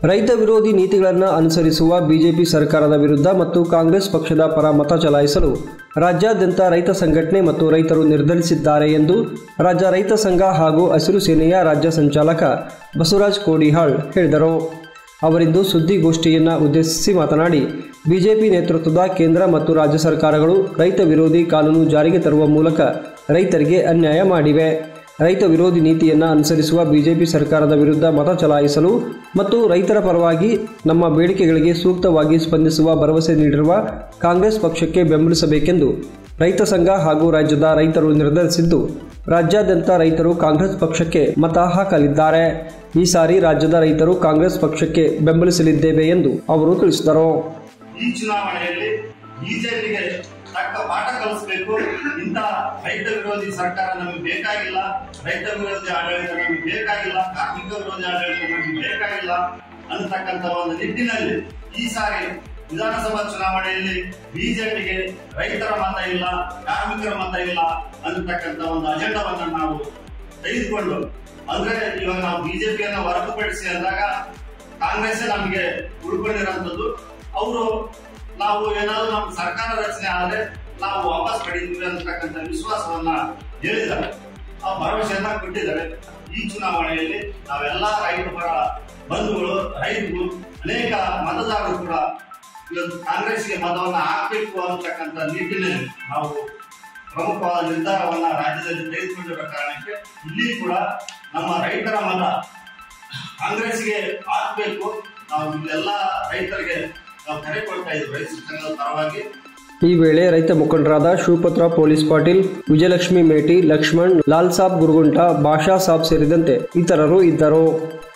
ರೈತ ವಿರೋಧಿ ನೀತಿಗಳನ್ನು ಅನುಸರಿಸುವ ಬಿಜೆಪಿ ಸರ್ಕಾರದ ವಿರುದ್ಧ ಮತ್ತು ಕಾಂಗ್ರೆಸ್ ಪಕ್ಷದ ಪರ ಮತ ಚಲಾಯಿಸಲು ರಾಜ್ಯಾದ್ಯಂತ ರೈತ ಸಂಘಟನೆ ಮತ್ತು ರೈತರು ನಿರ್ಧರಿಸಿದ್ದಾರೆ ಎಂದು ರಾಜ್ಯ ರೈತ ಸಂಘ ಹಾಗೂ ಹಸಿರು ಸೇನೆಯ ರಾಜ್ಯ ಸಂಚಾಲಕ ಬಸವರಾಜ ಕೋಡಿಹಾಳ್ ಹೇಳಿದರು. ಅವರಿಂದು ಸುದ್ದಿಗೋಷ್ಠಿಯನ್ನು ಉದ್ದೇಶಿಸಿ ಮಾತನಾಡಿ, ಬಿಜೆಪಿ ನೇತೃತ್ವದ ಕೇಂದ್ರ ಮತ್ತು ರಾಜ್ಯ ಸರ್ಕಾರಗಳು ರೈತ ವಿರೋಧಿ ಕಾನೂನು ಜಾರಿಗೆ ತರುವ ಮೂಲಕ ರೈತರಿಗೆ ಅನ್ಯಾಯ ಮಾಡಿವೆ. ರೈತ ವಿರೋಧಿ ನೀತಿಯನ್ನು ಅನುಸರಿಸುವ ಬಿಜೆಪಿ ಸರ್ಕಾರದ ವಿರುದ್ಧ ಮತ ಚಲಾಯಿಸಲು ಮತ್ತು ರೈತರ ಪರವಾಗಿ ನಮ್ಮ ಬೇಡಿಕೆಗಳಿಗೆ ಸೂಕ್ತವಾಗಿ ಸ್ಪಂದಿಸುವ ಭರವಸೆ ನೀಡಿರುವ ಕಾಂಗ್ರೆಸ್ ಪಕ್ಷಕ್ಕೆ ಬೆಂಬಲಿಸಬೇಕೆಂದು ರೈತ ಸಂಘ ಹಾಗೂ ರಾಜ್ಯದ ರೈತರು ನಿರ್ಧರಿಸಿದ್ದು, ರಾಜ್ಯಾದ್ಯಂತ ರೈತರು ಕಾಂಗ್ರೆಸ್ ಪಕ್ಷಕ್ಕೆ ಮತ ಹಾಕಲಿದ್ದಾರೆ. ಈ ಸಾರಿ ರಾಜ್ಯದ ರೈತರು ಕಾಂಗ್ರೆಸ್ ಪಕ್ಷಕ್ಕೆ ಬೆಂಬಲಿಸಲಿದ್ದೇವೆ ಎಂದು ಅವರು ತಿಳಿಸಿದರು. ಈ ಚುನಾವಣೆಯಲ್ಲಿ ಬಿಜೆಪಿಗೆ ತಕ್ಕ ಪಾಠ ಕಲಿಸಬೇಕು. ಇಂಥ ರೈತ ವಿರೋಧಿ ಸರ್ಕಾರ ನಮಗೆ ಬೇಕಾಗಿಲ್ಲ, ರೈತ ವಿರೋಧಿ ಆಡಳಿತ ನಮಗೆ ಬೇಕಾಗಿಲ್ಲ, ಕಾರ್ಮಿಕ ವಿರೋಧಿ ಆಡಳಿತ ನಮಗೆ ಬೇಕಾಗಿಲ್ಲ ಅನ್ನತಕ್ಕಂಥ ಒಂದು ನಿಟ್ಟಿನಲ್ಲಿ ಈ ಸಾರಿ ವಿಧಾನಸಭಾ ಚುನಾವಣೆಯಲ್ಲಿ ಬಿಜೆಪಿಗೆ ರೈತರ ಮತ ಇಲ್ಲ, ಕಾರ್ಮಿಕರ ಮತ ಇಲ್ಲ ಅನ್ನತಕ್ಕಂಥ ಒಂದು ಅಜೆಂಡಾವನ್ನ ನಾವು ತೆಗೆದುಕೊಂಡು, ಅಂದ್ರೆ ಇವಾಗ ನಾವು ಬಿಜೆಪಿಯನ್ನ ಹೊರತುಪಡಿಸಿ ಅಂದಾಗ ಕಾಂಗ್ರೆಸ್ ನಮಗೆ ಉಳ್ಕೊಂಡಿರೋಂಥದ್ದು. ಅವರು ನಾವು ಏನಾದ್ರು ನಮ್ಮ ಸರ್ಕಾರ ರಚನೆ ಆದ್ರೆ ನಾವು ವಾಪಸ್ ಪಡೀತೀವಿ ಅಂತಕ್ಕಂಥ ವಿಶ್ವಾಸವನ್ನ ಹೇಳಿದ್ದಾರೆ, ಆ ಭರವಸೆಯನ್ನ ಕೊಟ್ಟಿದ್ದಾರೆ. ಈ ಚುನಾವಣೆಯಲ್ಲಿ ನಾವೆಲ್ಲ ರೈತ ಪರ ಬಂಧುಗಳು, ರೈತರು, ಅನೇಕ ಮತದಾರರು ಕೂಡ ಇವತ್ತು ಕಾಂಗ್ರೆಸ್ಗೆ ಮತವನ್ನ ಹಾಕಬೇಕು ಅಂತಕ್ಕಂಥ ನಿಟ್ಟಿನಲ್ಲಿ ನಾವು ಪ್ರಮುಖವಾದ ನಿರ್ಧಾರವನ್ನ ರಾಜ್ಯದಲ್ಲಿ ತೆಗೆದುಕೊಂಡಿರುವ ಕಾರಣಕ್ಕೆ ಇಲ್ಲಿ ಕೂಡ ನಮ್ಮ ರೈತರ ಮತ ಕಾಂಗ್ರೆಸ್ಗೆ ಹಾಕಬೇಕು. ನಾವು ಇಲ್ಲೆಲ್ಲ ರೈತರಿಗೆ ನಾವು ಕರೆ ಕೊಡ್ತಾ ಇದ್ದೀವಿ ರೈತ ಸಂಘದ ಪರವಾಗಿ. ಈ ವೇಳೆ ರೈತ ಮುಖಂಡರಾದ ಶಿವಪುತ್ರ ಪೊಲೀಸ್ ಪಾಟೀಲ್, ವಿಜಯಲಕ್ಷ್ಮಿ ಮೇಟಿ, ಲಕ್ಷ್ಮಣ್, ಲಾಲ್ ಸಾಬ್ ಗುರುಗುಂಟ, ಭಾಷಾ ಸಾಬ್ ಸೇರಿದಂತೆ ಇತರರು ಇದ್ದರು.